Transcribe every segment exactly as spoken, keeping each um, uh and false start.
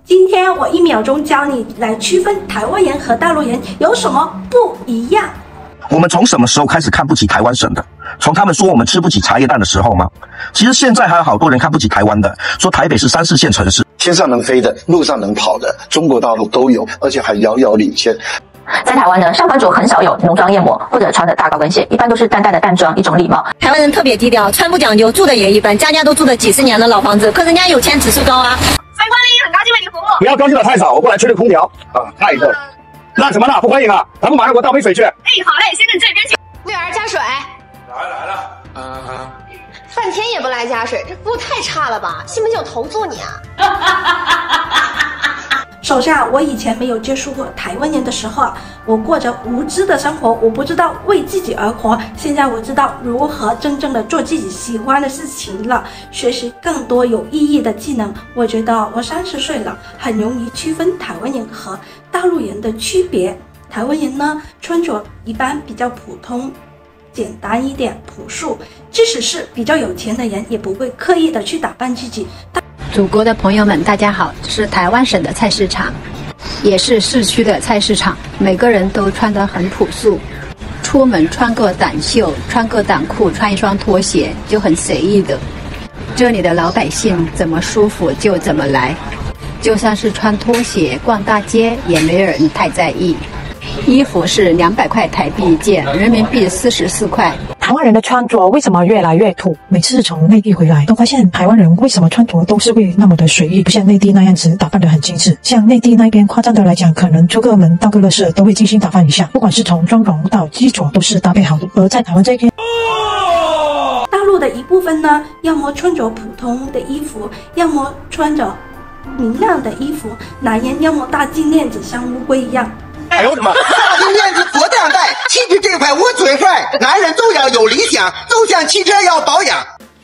今天我一秒钟教你来区分台湾人和大陆人有什么不一样。 我们从什么时候开始看不起台湾省的？从他们说我们吃不起茶叶蛋的时候吗？其实现在还有好多人看不起台湾的，说台北是三四线城市， 天上能飞的，路上能跑的，中国大陆都有，而且还遥遥领先。 在台湾呢，上班族很少有浓妆艳抹或者穿的大高跟鞋，一般都是淡淡的淡妆，一种礼貌。 台湾人特别低调，穿不讲究，住的也一般，家家都住的几十年的老房子，可人家有钱指数高啊。 欢迎光临，很高兴为您服务。 不要高兴的太早，我过来吹着空调啊，太热。那什么呢？不欢迎啊！咱们马上给我倒杯水去。 哎，好嘞，先生这边请。 服务员加水。 来来了。嗯嗯。 半天也不来加水，这服务太差了吧？信不信我投诉你啊？ 首先啊，我以前没有接触过台湾人的时候啊，我过着无知的生活，我不知道为自己而活。现在我知道如何真正的做自己喜欢的事情了，学习更多有意义的技能。我觉得我三十岁了，很容易区分台湾人和大陆人的区别。台湾人呢，穿着一般比较普通，简单一点，朴素。即使是比较有钱的人，也不会刻意的去打扮自己。 祖国的朋友们，大家好，这是台湾省的菜市场，也是市区的菜市场，每个人都穿得很朴素，出门穿个短袖，穿个短裤，穿一双拖鞋，就很随意的。这里的老百姓怎么舒服就怎么来，就算是穿拖鞋逛大街，也没人太在意。衣服是两百块台币一件，人民币四十四块。 台湾人的穿着为什么越来越土？每次从内地回来，都发现台湾人为什么穿着都是会那么的随意，不像内地那样子打扮得很精致。像内地那边夸张的来讲，可能出个门到个乐色都会精心打扮一下，不管是从妆容到衣着都是搭配好的。而在台湾这边， 大陆的一部分呢，要么穿着普通的衣服，要么穿着明亮的衣服，男人要么大金链子，像乌龟一样。 哎呦我的妈！ 大金链子佛当代，气质这块我最帅。男人都要有理想，就像汽车要保养。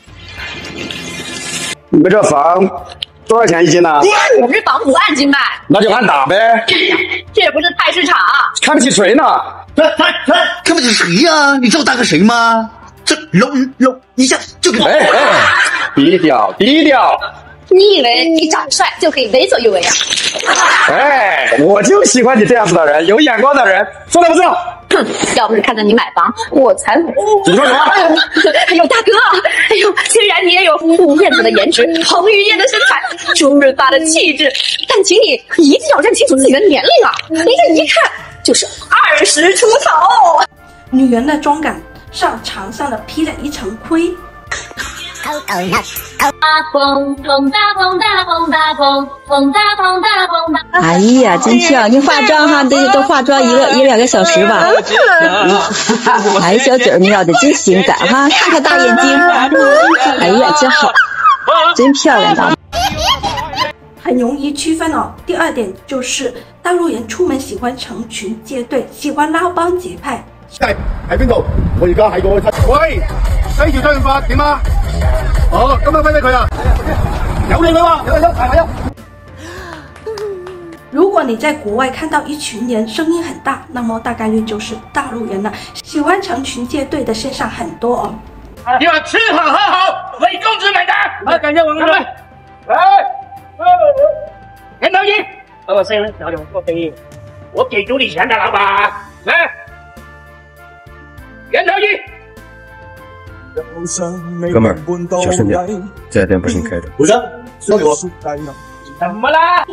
你们这房多少钱一斤呢？ 我们这房五万斤卖。 那就按打呗。 这也不是菜市场。 看不起谁呢？ 来来来，看不起谁呀、啊？你知道大概谁吗？这搂搂一下就给。 哎哎，低调低调。 你以为你长得帅就可以为所欲为啊？ 哎，我就喜欢你这样子的人，有眼光的人，说得不错。 哼，要不是看着你买房，我才不。 你说什么？ 哎呦，哎呦，大哥，哎呦，虽然你也有吴燕子的颜值，彭于晏的身材，朱润发的气质，但请你一定要认清楚自己的年龄啊！你这一看就是二十出头。 女人的妆感上墙上的披了一层灰。 大风风大风大风大风风大风大风大。 哎呀，真漂亮！你化妆哈，得都化妆一个一两个小时吧。哎，小嘴瞄的真性感哈，看看大眼睛。哎呀，真好，真漂亮的。 很容易区分哦。第二点就是大陆人出門喜歡成群結隊，喜歡撈幫結派。 係喺邊度？我而家喺個喂，西條周潤發點啊？哦，今晚揮揮佢啊！有你佢喎，有有係啊！ 如果你在國外看到一群人聲音很大，那麼大概率就是大陸人了。喜歡成群結隊的現象很多哦。 要吃好喝好，為公子買單。好，感謝王哥。來，人頭一，和我生人小兩個生意，我給足你錢的老闆。來，人頭一。 哥们儿，小声点，这店不是你开的。 不是，交给我。 怎么啦？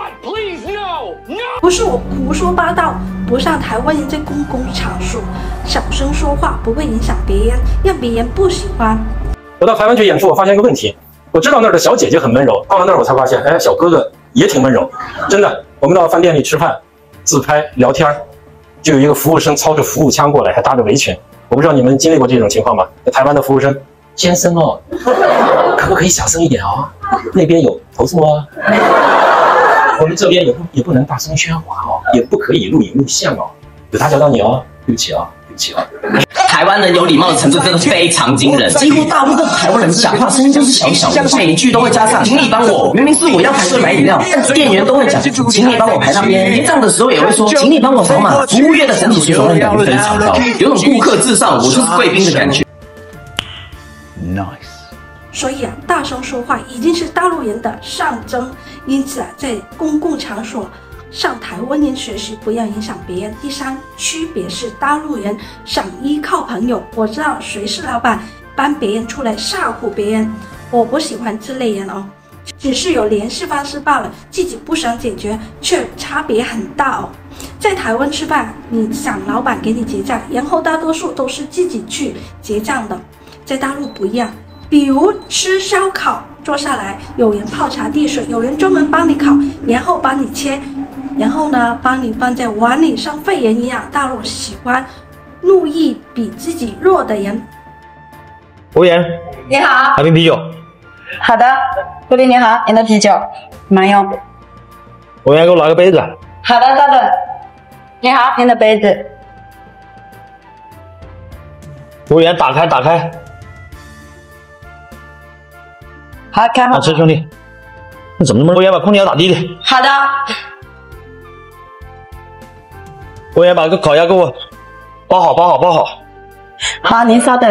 不是我胡说八道，不像台湾人在公共场所小声说话，不会影响别人，让别人不喜欢。 我到台湾去演出，我发现一个问题，我知道那儿的小姐姐很温柔，到了那儿我才发现，哎，小哥哥也挺温柔。真的，我们到饭店里吃饭、自拍、聊天，就有一个服务生操着服务枪过来，还搭着围裙。我不知道你们经历过这种情况吗？台湾的服务生，先生哦，可不可以小声一点哦？那边有投诉哦。我们这边也不也不能大声喧哗哦，也不可以录影录像哦。有打搅到你哦，对不起哦，对不起哦。 台湾人有礼貌的程度真的非常惊人，几乎大部分台湾人讲话声音就是小小的，每句都会加上请你帮我，明明是我要排队买饮料，但店员都会讲请你帮我排那边，结账的时候也会说请你帮我扫码，服务业的整体水准感觉非常高，有种顾客至上我就是贵宾的感觉。 Nice。 所以啊，大声说话已经是大陆人的象征。因此啊，在公共场所向台湾人学习，不要影响别人。第三，区别是大陆人想依靠朋友，我知道谁是老板，帮别人出来吓唬别人，我不喜欢这类人哦。只是有联系方式罢了，自己不想解决，却差别很大哦。在台湾吃饭，你想老板给你结账，然后大多数都是自己去结账的。在大陆不一样，比如吃烧烤，坐下来有人泡茶递水，有人专门帮你烤，然后帮你切，然后呢帮你放在碗里，像废人一样。大陆喜欢怒意比自己弱的人。 服务员， 你好， 来瓶啤酒。 好的，助理你好，您的啤酒，慢用。 服务员，给我拿个杯子。 好的，稍等。你好，您的杯子。 服务员，打开，打开。 好，开好。 好吃，兄弟。你怎么那么？服务员，把空调打低点。 好的。 服务员，把个烤鸭给我包好，包好，包好。 好，您稍等。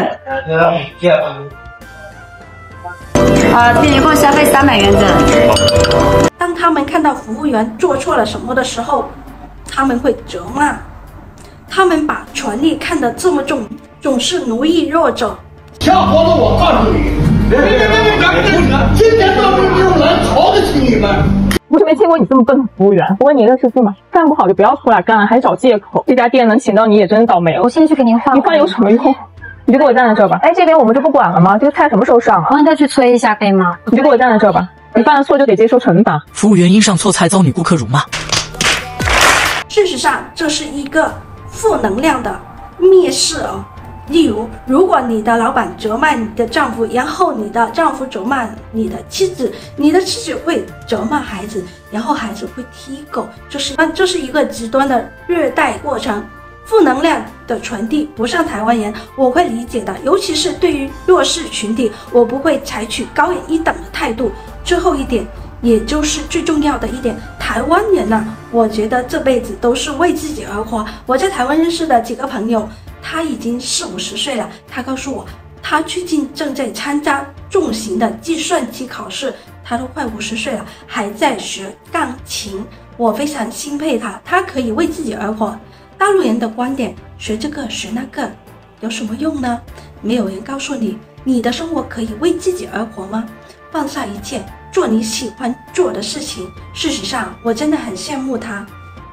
啊，店一共消费三百元整。 当他们看到服务员做错了什么的时候，他们会责骂。他们把权力看得这么重，总是奴役弱者。 下活了，我告诉你，别别别别别！今天到底用人瞧得起你们。 我是没见过你这么笨的服务员，我问你认识字吗？干不好就不要出来干，还找借口。这家店能请到你也真倒霉了。 我现在去给您换， 你换有什么用？你就给我站在这儿吧。哎，这边我们就不管了吗？这个菜什么时候上啊？ 我让他去催一下可以吗？ 你就给我站在这儿吧。你犯了错就得接受惩罚。 服务员因上错菜遭女顾客辱骂。 事实上，这是一个负能量的蔑视哦。例如，如果你的老板责骂你的丈夫，然后你的丈夫责骂你的妻子，你的妻子会责骂孩子，然后孩子会踢狗，这是这是一个极端的虐待过程。负能量的传递不像台湾人，我会理解的，尤其是对于弱势群体，我不会采取高人一等的态度。最后一点，也就是最重要的一点，台湾人呢、啊，我觉得这辈子都是为自己而活。我在台湾认识的几个朋友，他已经四五十岁了，他告诉我，他最近正在参加重型的计算机考试，他都快五十岁了，还在学钢琴。我非常钦佩他，他可以为自己而活。大陆人的观点，学这个学那个有什么用呢？没有人告诉你，你的生活可以为自己而活吗？放下一切，做你喜欢做的事情。事实上，我真的很羡慕他。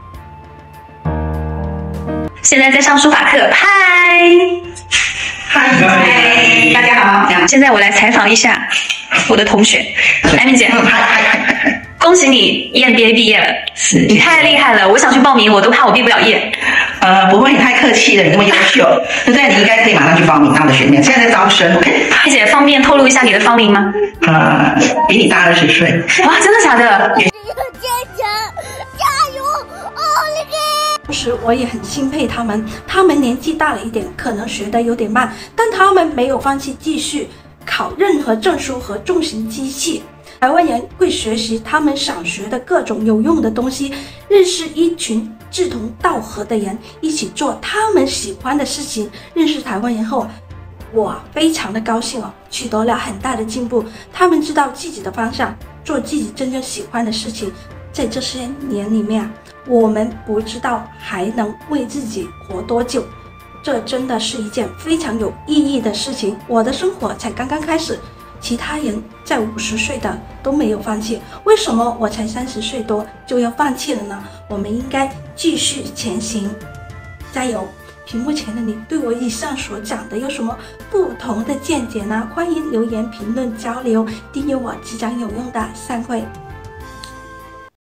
现在在上书法课，嗨，嗨，大家好。现在我来采访一下我的同学，艾米姐。恭喜你 E M B A 毕业了，是你太厉害了，我想去报名，我都怕我毕不了业。 呃，不会，你太客气了，你这么优秀，对不对？你应该可以马上去报名当我的学妹。现在在招生 ，OK？ 艾姐，方便透露一下你的芳龄吗？ 呃，比你大二十岁。 哇，真的假的？ 坚强，加油，奥利给！ 同时，我也很钦佩他们，他们年纪大了一点，可能学得有点慢，但他们没有放弃继续考任何证书和重型机器。台湾人会学习他们想学的各种有用的东西，认识一群志同道合的人，一起做他们喜欢的事情。认识台湾人后，我非常的高兴哦，取得了很大的进步。他们知道自己的方向，做自己真正喜欢的事情。在这些年里面，我们不知道还能为自己活多久，这真的是一件非常有意义的事情。我的生活才刚刚开始。其他人在五十岁的都没有放弃，为什么我才三十岁多就要放弃了呢？我们应该继续前行，加油！屏幕前的你对我以上所讲的有什么不同的见解呢？欢迎留言评论交流，订阅我即将有用的散会。